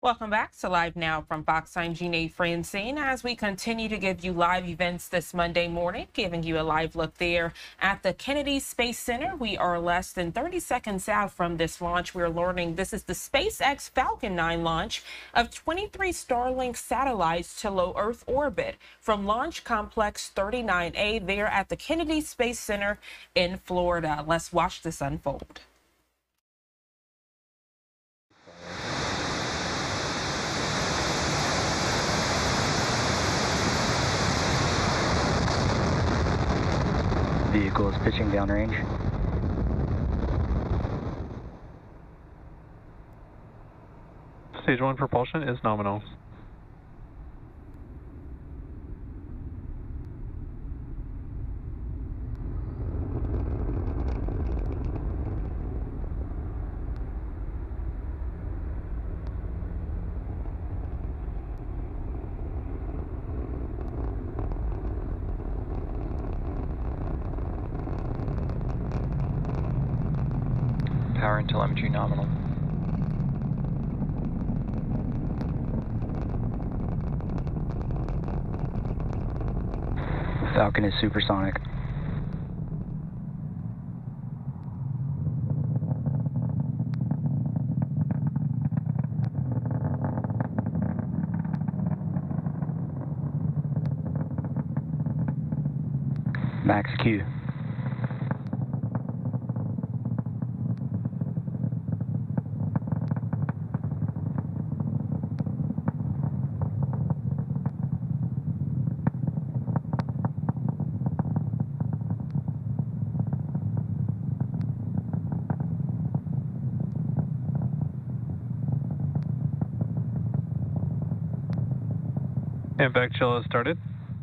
Welcome back to Live Now from Fox. I'm Jeanne Francine as we continue to give you live events this Monday morning, giving you a live look there at the Kennedy Space Center. We are less than 30 seconds out from this launch. We're learning this is the SpaceX Falcon 9 launch of 23 Starlink satellites to low Earth orbit from Launch Complex 39A there at the Kennedy Space Center in Florida. Let's watch this unfold. Vehicle is pitching downrange. Stage 1 propulsion is nominal. Power and telemetry nominal. Falcon is supersonic. Max Q. And back chill has started.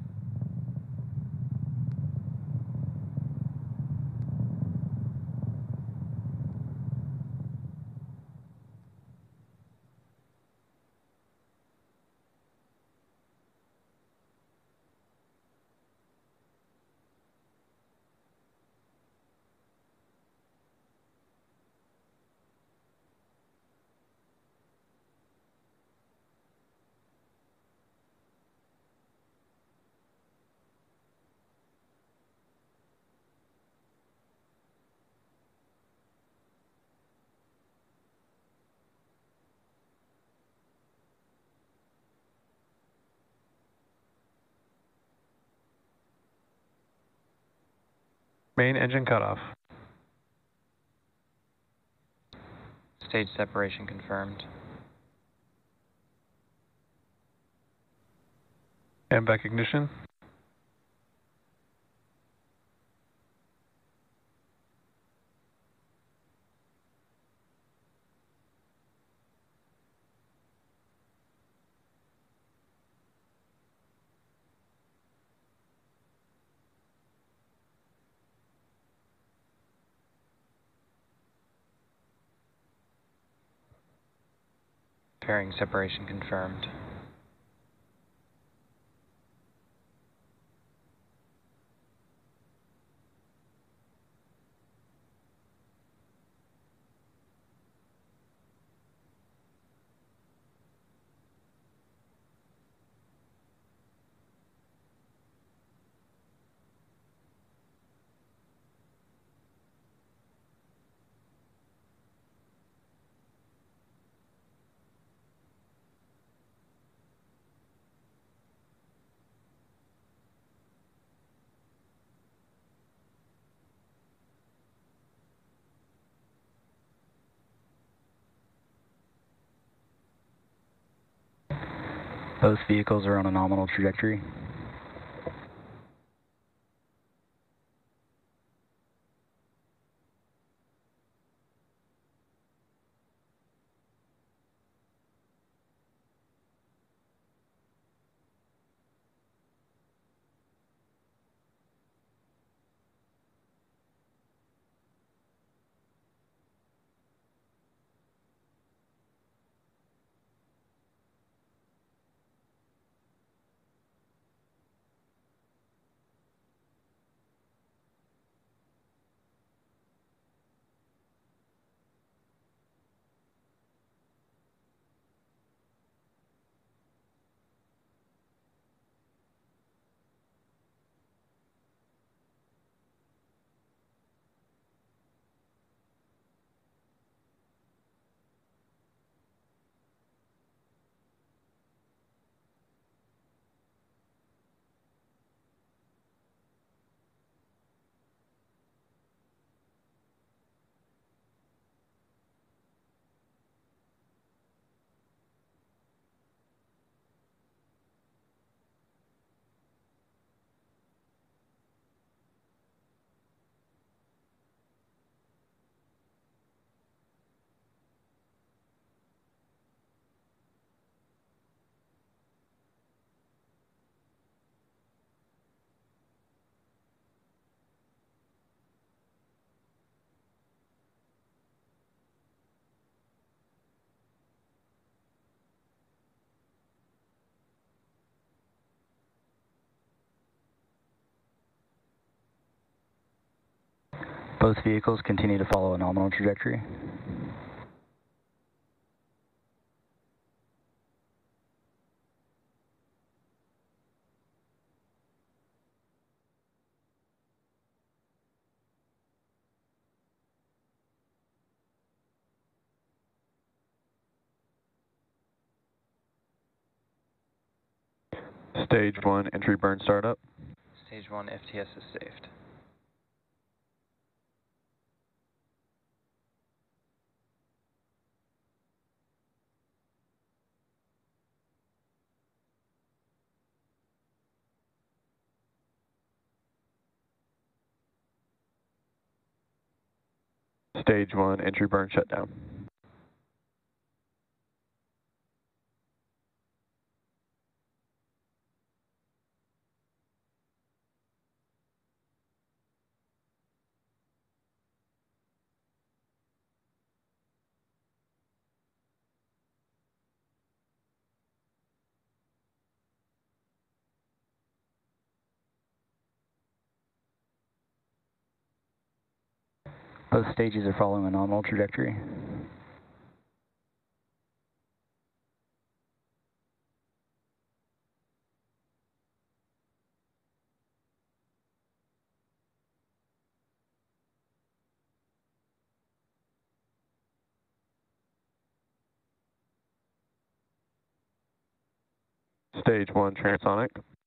Main engine cutoff. Stage separation confirmed. And back ignition. Pairing separation confirmed. Both vehicles are on a nominal trajectory. Both vehicles continue to follow a nominal trajectory. Stage 1 entry burn startup. Stage 1 FTS is saved. Stage 1 entry burn shutdown. Both stages are following a nominal trajectory. Stage 1 transonic.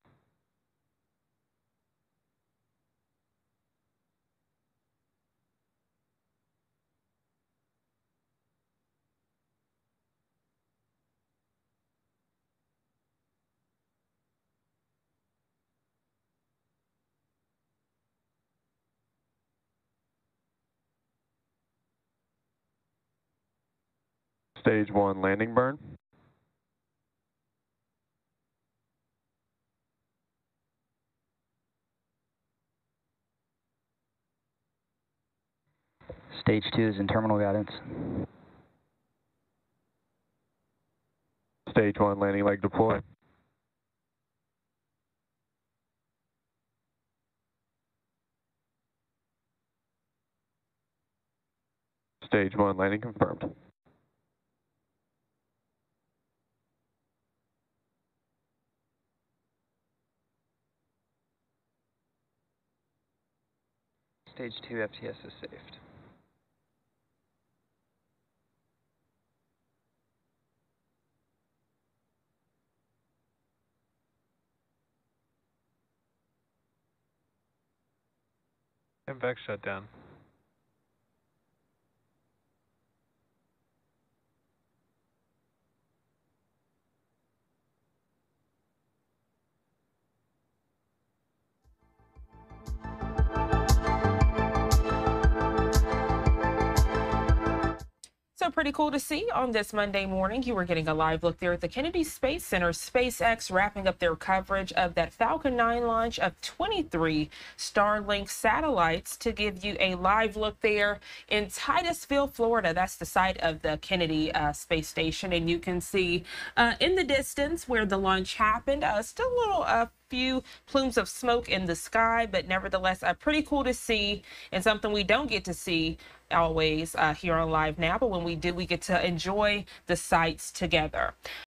Stage 1 landing burn. Stage 2 is in terminal guidance. Stage 1 landing leg deploy. Stage 1 landing confirmed. Stage 2 FTS is saved. MVAC shutdown. So pretty cool to see on this Monday morning. You were getting a live look there at the Kennedy Space Center. SpaceX wrapping up their coverage of that Falcon 9 launch of 23 Starlink satellites to give you a live look there in Titusville, Florida. That's the site of the Kennedy Space Station. And you can see in the distance where the launch happened, still a little few plumes of smoke in the sky, but nevertheless pretty cool to see, and something we don't get to see always here on LiveNOW, but when we do, we get to enjoy the sights together.